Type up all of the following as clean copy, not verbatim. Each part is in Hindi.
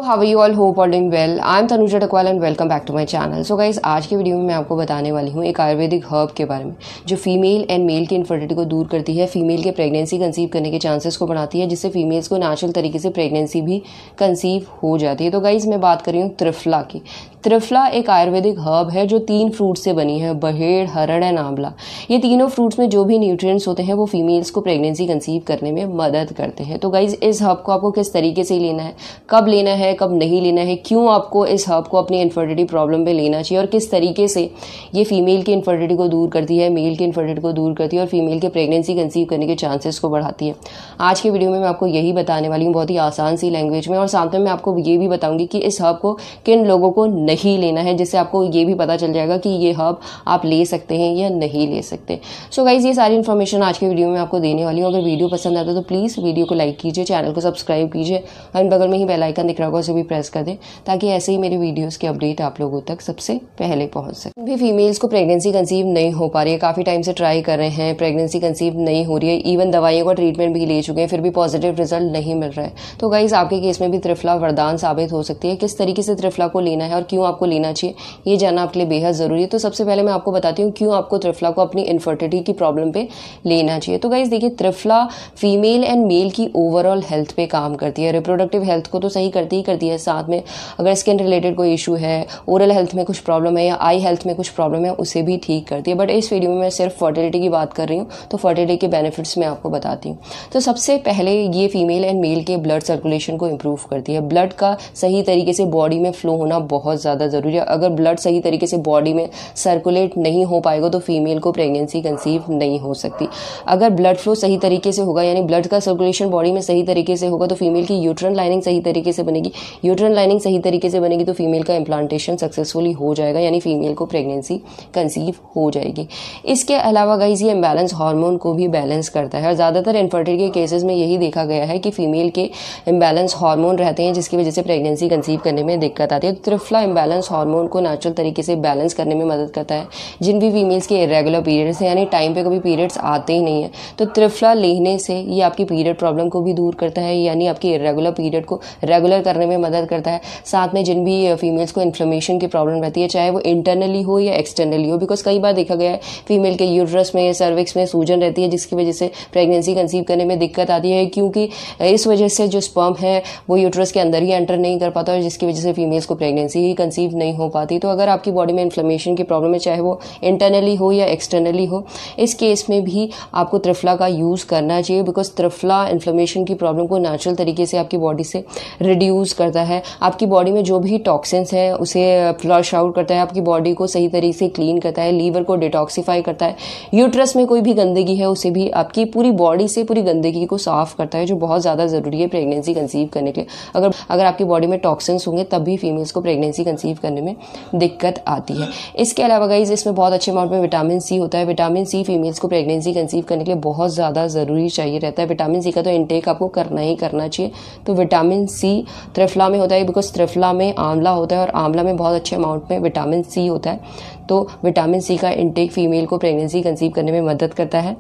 How are you all, hope all doing well. I am Tanuja Takwal and welcome back to my channel. So guys, आज की वीडियो में मैं आपको बताने वाली हूँ एक आयुर्वेदिक हर्ब के बारे में जो फीमेल एंड मेल की इनफर्टिलिटी को दूर करती है, फीमेल के प्रेगनेंसी कंसीव करने के चांसेस को बढ़ाती है, जिससे फीमेल्स को नेचुरल तरीके से प्रेगनेंसी भी कंसीव हो जाती है। तो गाइज, मैं बात कर रही हूँ त्रिफला की। त्रिफला एक आयुर्वेदिक हर्ब है जो 3 फ्रूट से बनी है, बहेड़, हरड़ एंड आंवला। ये तीनों फ्रूट्स में जो भी न्यूट्रिएंट्स होते हैं वो फीमेल्स को प्रेगनेंसी कंसीव करने में मदद करते हैं। तो गाइज, इस हर्ब को आपको किस तरीके से लेना है, कब लेना है, कब नहीं लेना है, क्यों आपको इस हर्ब को अपनी इनफर्टिलिटी प्रॉब्लम में लेना चाहिए और किस तरीके से ये फीमेल की इनफर्टिलिटी को दूर करती है, मेल की इनफर्टिलिटी को दूर करती है और फीमेल के प्रेगनेंसी कंसीव करने के चांसेस को बढ़ाती है। आज की वीडियो में मैं आपको यही बताने वाली हूँ बहुत ही आसान सी लैंग्वेज में, और साथ में मैं आपको ये भी बताऊंगी कि इस हर्ब को किन लोगों को नहीं लेना है, जिससे आपको ये भी पता चल जाएगा कि ये हर्ब आप ले सकते हैं या नहीं ले सकते। सो गाइज, ये सारी इन्फॉर्मेशन आज की वीडियो में आपको देने वाली हूँ। अगर वीडियो पसंद आता है तो प्लीज़ वीडियो को लाइक कीजिए, चैनल को सब्सक्राइब कीजिए और बगल में ही बेल आइकन दिख रहा होगा उसे भी प्रेस कर दें, ताकि ऐसे ही मेरे वीडियोस की अपडेट आप लोगों तक सबसे पहले पहुंच सके। भी फीमेल्स को प्रेगनेंसी कंसीव नहीं हो पा रही है, काफ़ी टाइम से ट्राई कर रहे हैं, प्रेगनेंसी कंसीव नहीं हो रही है, इवन दवाइयों का ट्रीटमेंट भी ले चुके हैं, फिर भी पॉजिटिव रिजल्ट नहीं मिल रहा है। तो गाइज, आपके केस में भी त्रिफला वरदान साबित हो सकती है। किस तरीके से त्रिफला को लेना है और क्यों आपको लेना चाहिए, ये जानना आपके लिए बेहद ज़रूरी है। तो सबसे पहले मैं आपको बताती हूँ क्यों आपको त्रिफला को अपनी इनफर्टिलिटी की प्रॉब्लम पे लेना चाहिए। तो गाइज देखिए, त्रिफला फीमेल एंड मेल की ओवरऑल हेल्थ पे काम करती है। रिप्रोडक्टिव हेल्थ को तो सही करती है, साथ में अगर स्किन रिलेटेड कोई इशू है, ओरल हेल्थ में कुछ प्रॉब्लम है या आई हेल्थ में कुछ प्रॉब्लम है, उसे भी ठीक करती है। बट इस वीडियो में मैं सिर्फ फर्टिलिटी की बात कर रही हूँ, तो फर्टिलिटी के बेनिफिट्स मैं आपको बताती हूँ। तो सबसे पहले ये फीमेल एंड मेल के ब्लड सर्कुलेशन को इम्प्रूव करती है। ब्लड का सही तरीके से बॉडी में फ्लो होना बहुत ज़्यादा ज़रूरी है। अगर ब्लड सही तरीके से बॉडी में सर्कुलेट नहीं हो पाएगा तो फीमेल को प्रेगनेंसी कंसीव नहीं हो सकती। अगर ब्लड फ्लो सही तरीके से होगा, यानी ब्लड का सर्कुलेशन बॉडी में सही तरीके से होगा, तो फीमेल की यूट्रन लाइनिंग सही तरीके से बनेगी। यूट्रन लाइनिंग सही तरीके से बनेगी तो फीमेल का इम्प्लांटेशन सक्सेसफुली हो जाएगा, यानी फीमेल को प्रेगनेंसी कंसीव हो जाएगी। इसके अलावा गाइस, ये इम्बैलेंस हार्मोन को भी बैलेंस करता है और ज़्यादातर इनफर्टिलिटी के केसेस में यही देखा गया है कि फीमेल के इम्बैलेंस हार्मोन रहते हैं, जिसकी वजह से प्रेगनेंसी कंसीव करने में दिक्कत आती है। तो त्रिफला इम्बैलेंस हार्मोन को नेचुरल तरीके से बैलेंस करने में मदद करता है। जिन भी फीमेल्स के इरेगुलर पीरियड्स हैं, यानी टाइम पे कभी पीरियड्स आते ही नहीं है, तो त्रिफला लेने से ये आपकी पीरियड प्रॉब्लम को भी दूर करता है, यानी आपकी इरेगुलर पीरियड को रेगुलर करने में मदद करता है। साथ में जिन भी फीमेल्स को इन्फ्लेमेशन की प्रॉब्लम रहती है, चाहे वो इंटरनली हो या एक्सटर्नली हो, बिकॉज कई बार देखा गया है फीमेल के यूट्रस में, सर्विक्स में सूजन रहती है, जिसकी वजह से प्रेगनेंसी कंसीव करने में दिक्कत आती है, क्योंकि इस वजह से जो स्पर्म है वो यूट्रस के अंदर ही एंटर नहीं कर पाता और जिसकी वजह से फीमेल्स को प्रेगनेंसी ही कंसीव नहीं हो पाती। तो अगर आपकी बॉडी में इन्फ्लेमेशन की प्रॉब्लम है, चाहे वो इंटरनली हो या एक्सटर्नली हो, इस केस में भी आपको त्रिफला का यूज़ करना चाहिए, बिकॉज त्रिफला इन्फ्लेमेशन की प्रॉब्लम को नेचुरल तरीके से आपकी बॉडी से रिड्यूस करता है। आपकी बॉडी में जो भी टॉक्सिन्स हैं उसे फ्लश आउट करता है, आपकी बॉडी को सही तरीके से क्लीन करता है, लीवर को डिटॉक्सिफाई करता है, यूट्रस में कोई भी गंदगी है उसे भी आपकी पूरी बॉडी से पूरी गंदगी को साफ करता है, जो बहुत ज़्यादा ज़रूरी है प्रेगनेंसी कंसीव करने के लिए। अगर आपकी बॉडी में टॉक्सिन्स होंगे तब भी फीमेल्स को प्रेगनेंसी कंसीव करने में दिक्कत आती है। इसके अलावा गाइस, इसमें बहुत अच्छे अमाउंट में विटामिन सी होता है। विटामिन सी फीमेल्स को प्रेगनेंसी कंसीव करने के लिए बहुत ज़्यादा ज़रूरी चाहिए रहता है। विटामिन सी का तो इंटेक आपको करना ही करना चाहिए। तो विटामिन सी त्रिफला में होता है, बिकॉज त्रिफला में आंवला होता है और आंवला में बहुत अच्छे अमाउंट में विटामिन सी होता है। तो विटामिन सी का इंटेक फीमेल को प्रेगनेंसी कंसीव करने में मदद करता है।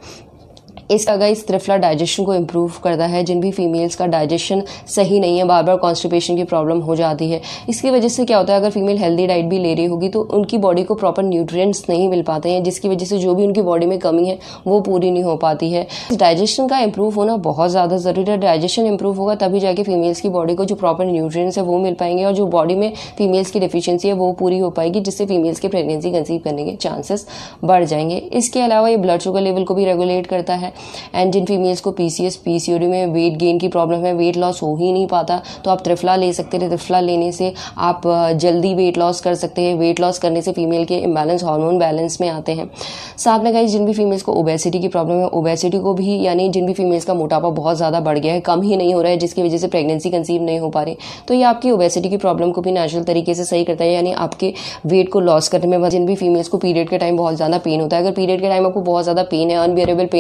इसका गाइस, त्रिफला डाइजेशन को इम्प्रूव करता है। जिन भी फीमेल्स का डाइजेशन सही नहीं है, बार बार कॉन्स्टिपेशन की प्रॉब्लम हो जाती है, इसकी वजह से क्या होता है, अगर फीमेल हेल्दी डाइट भी ले रही होगी तो उनकी बॉडी को प्रॉपर न्यूट्रिएंट्स नहीं मिल पाते हैं, जिसकी वजह से जो भी उनकी बॉडी में कमी है वो पूरी नहीं हो पाती है। डाइजेशन का इम्प्रूव होना बहुत ज़्यादा ज़रूरी है। डाइजेशन इम्प्रूव होगा तभी जाके फीमेल्स की बॉडी को जो प्रॉपर न्यूट्रिएंट्स है वो मिल पाएंगे और जो बॉडी में फीमेल्स की डिफिशियंसी है वो पूरी हो पाएगी, जिससे फीमेल्स के प्रेगनेंसी कंसीव करने के चांसेस बढ़ जाएंगे। इसके अलावा ये ब्लड शुगर लेवल को भी रेगुलेट करता है। एंड जिन फीमेल्स को पीसीएस पीसीओडी में वेट गेन की प्रॉब्लम है, वेट लॉस हो ही नहीं पाता, तो आप त्रिफला ले सकते हैं। त्रिफला लेने से आप जल्दी वेट लॉस कर सकते हैं। वेट लॉस करने से फीमेल के इम्बैलेंस हार्मोन बैलेंस में आते हैं। साथ में गाइस, जिन भी फीमेल्स को ओबेसिटी की प्रॉब्लम है, ओबेसिटी को भी, यानी जिन भी फीमेल्स का मोटापा बहुत ज़्यादा बढ़ गया है, कम ही नहीं हो रहा है, जिसकी वजह से प्रेगनेंसी कंसीव नहीं हो पा रही, तो ये आपकी ओबेसिटी की प्रॉब्लम को भी नेचुरल तरीके से सही करता है, यानी आपके वेट को लॉस करने में। जिन भी फीमेल्स को पीरियड के टाइम बहुत ज़्यादा पेन होता है, अगर पीरियड के टाइम आपको बहुत ज़्यादा पेन है, अनबियरेबल पेन है, इसका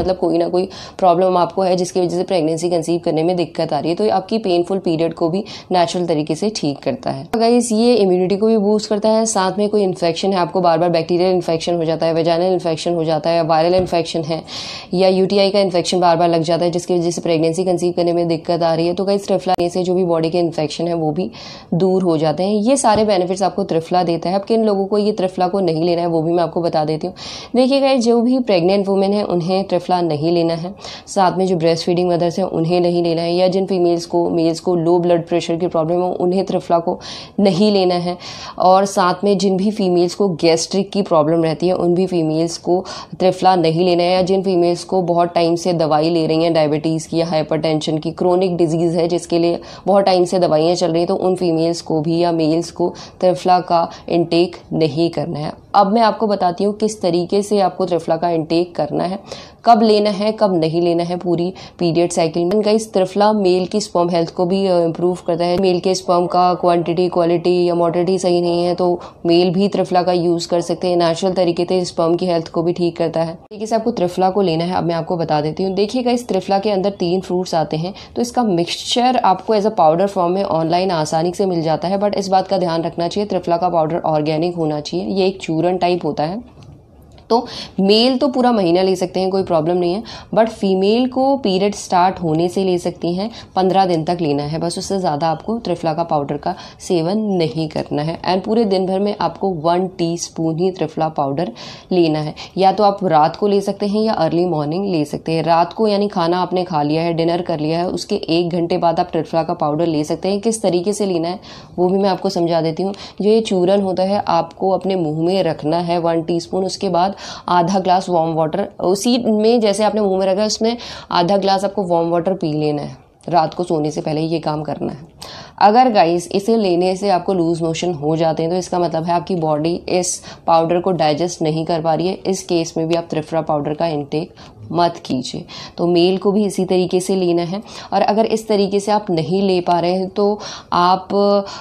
मतलब कोई ना कोई प्रॉब्लम आपको है जिसकी वजह से प्रेगनेंसी कंसीव करने में दिक्कत आ रही है। तो आपकी पेनफुल पीरियड को भी नेचुरल तरीके से ठीक करता है। गाइस ये इम्यूनिटी को भी बूस्ट करता है। साथ में कोई इन्फेक्शन है, आपको बार बार बैक्टीरियल इन्फेक्शन हो जाता है, वेजाइनल इन्फेक्शन हो जाता है, वायरल इन्फेक्शन है या यूटीआई का इन्फेक्शन बार बार लग जाता है जिसकी वजह से प्रेगनेंसी कंसीव करने में दिक्कत आ रही है, तो गाइस त्रिफला से जो भी बॉडी के इन्फेक्शन है वो भी दूर हो जाते हैं। ये सारे बेनिफिट्स आपको त्रिफला देता है। अब किन लोगों को ये त्रिफला को नहीं लेना है वो भी मैं आपको बता देती हूँ। देखिए गाइस जो भी प्रेग्नेंट वुमेन है उन्हें त्रिफला नहीं लेना है। साथ में जो ब्रेस्ट फीडिंग मदर्स हैं उन्हें नहीं लेना है, या जिन मेल्स को लो ब्लड प्रेशर की प्रॉब्लम हो उन्हें त्रिफला को नहीं लेना है। और साथ में जिन भी फीमेल्स को गैस्ट्रिक की प्रॉब्लम रहती है उन भी फीमेल्स को त्रिफला नहीं लेना है, या जिन फीमेल्स को बहुत टाइम से दवाई ले रही हैं डायबिटीज़ की या हाइपरटेंशन की, क्रोनिक डिजीज़ है जिसके लिए बहुत टाइम से दवाइयाँ चल रही हैं, तो उन फीमेल्स को भी या मेल्स को त्रिफला का इंटेक नहीं करना है। अब मैं आपको बताती हूँ किस तरीके से आपको त्रिफला का इंटेक करना है, कब लेना है कब नहीं लेना है पूरी पीरियड साइकिल में। गाइस त्रिफला मेल की स्पर्म हेल्थ को भी इम्प्रूव करता है। मेल के स्पर्म का क्वांटिटी क्वालिटी या मोटिलिटी सही नहीं है तो मेल भी त्रिफला का यूज़ कर सकते हैं। नेचुरल तरीके से स्पर्म की हेल्थ को भी ठीक करता है। तरीके से आपको त्रिफला को लेना है अब मैं आपको बता देती हूँ। देखिएगा इस त्रिफला के अंदर 3 फ्रूट्स आते हैं, तो इसका मिक्सचर आपको एज अ पाउडर फॉर्म में ऑनलाइन आसानी से मिल जाता है, बट इस बात का ध्यान रखना चाहिए त्रिफला का पाउडर ऑर्गेनिक होना चाहिए। ये एक चूरन टाइप होता है, तो मेल तो पूरा महीना ले सकते हैं, कोई प्रॉब्लम नहीं है, बट फीमेल को पीरियड स्टार्ट होने से ले सकती हैं, 15 दिन तक लेना है बस। उससे ज़्यादा आपको त्रिफला का पाउडर का सेवन नहीं करना है। एंड पूरे दिन भर में आपको 1 टीस्पून ही त्रिफला पाउडर लेना है। या तो आप रात को ले सकते हैं या अर्ली मॉर्निंग ले सकते हैं। रात को यानी खाना आपने खा लिया है, डिनर कर लिया है, उसके 1 घंटे बाद आप त्रिफला का पाउडर ले सकते हैं। किस तरीके से लेना है वो भी मैं आपको समझा देती हूँ। जो ये चूरन होता है आपको अपने मुँह में रखना है 1 टीस्पून, उसके बाद आधा ग्लास वार्म वाटर, उसी में जैसे आपने मुंह में रखा है उसमें आधा ग्लास आपको वार्म वाटर पी लेना है। रात को सोने से पहले ये काम करना है। अगर गाइस इसे लेने से आपको लूज मोशन हो जाते हैं तो इसका मतलब है आपकी बॉडी इस पाउडर को डाइजेस्ट नहीं कर पा रही है। इस केस में भी आप त्रिफला पाउडर का इंटेक मत कीजिए। तो मेल को भी इसी तरीके से लेना है। और अगर इस तरीके से आप नहीं ले पा रहे हैं तो आप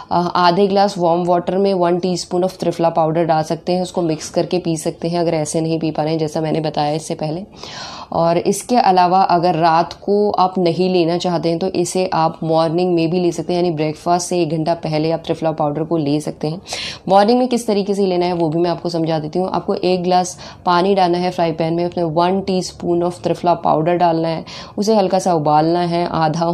आधे ग्लास वार्म वाटर में 1 टीस्पून ऑफ त्रिफला पाउडर डाल सकते हैं, उसको मिक्स करके पी सकते हैं अगर ऐसे नहीं पी पा रहे हैं जैसा मैंने बताया इससे पहले। और इसके अलावा अगर रात को आप नहीं लेना चाहते हैं तो इसे आप मॉर्निंग में भी ले सकते हैं, यानी ब्रेकफास्ट से 1 घंटा पहले आप त्रिफला पाउडर को ले सकते हैं। मॉर्निंग में किस तरीके से लेना है वो भी मैं आपको समझा देती हूँ। आपको 1 ग्लास पानी डालना है फ्राई पैन में, उसमें 1 टीस्पून ऑफ त्रिफला पाउडर डालना है, उसे हल्का सा उबालना है आधा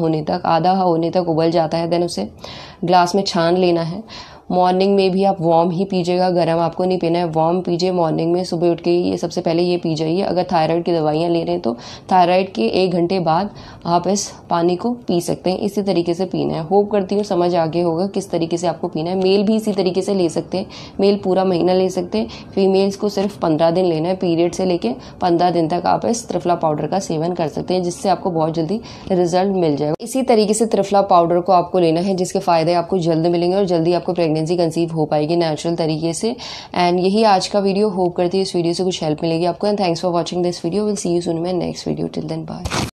होने तक उबल जाता है, देन उसे ग्लास में छान लेना है। मॉर्निंग में भी आप वार्म ही पीजिएगा, गर्म आपको नहीं पीना है, वार्म पीजिए मॉर्निंग में। सुबह उठ के ये सबसे पहले ये पी जाइए। अगर थायराइड की दवाइयाँ ले रहे हैं तो थायराइड के 1 घंटे बाद आप इस पानी को पी सकते हैं। इसी तरीके से पीना है। होप करती हूँ समझ आगे होगा किस तरीके से आपको पीना है। मेल भी इसी तरीके से ले सकते हैं, मेल पूरा महीना ले सकते हैं, फीमेल्स को सिर्फ 15 दिन लेना है। पीरियड से लेके 15 दिन तक आप इस त्रिफला पाउडर का सेवन कर सकते हैं, जिससे आपको बहुत जल्दी रिजल्ट मिल जाएगा। इसी तरीके से त्रिफला पाउडर को आपको लेना है जिसके फायदे आपको जल्द मिलेंगे और जल्दी आपको प्रेगनेंसी कंसीव हो पाएगी नेचुरल तरीके से। एंड यही आज का वीडियो। होप करती है इस वीडियो से कुछ हेल्प मिलेगी आपको। And thanks for watching this video. Will see you soon in my next video. Till then bye.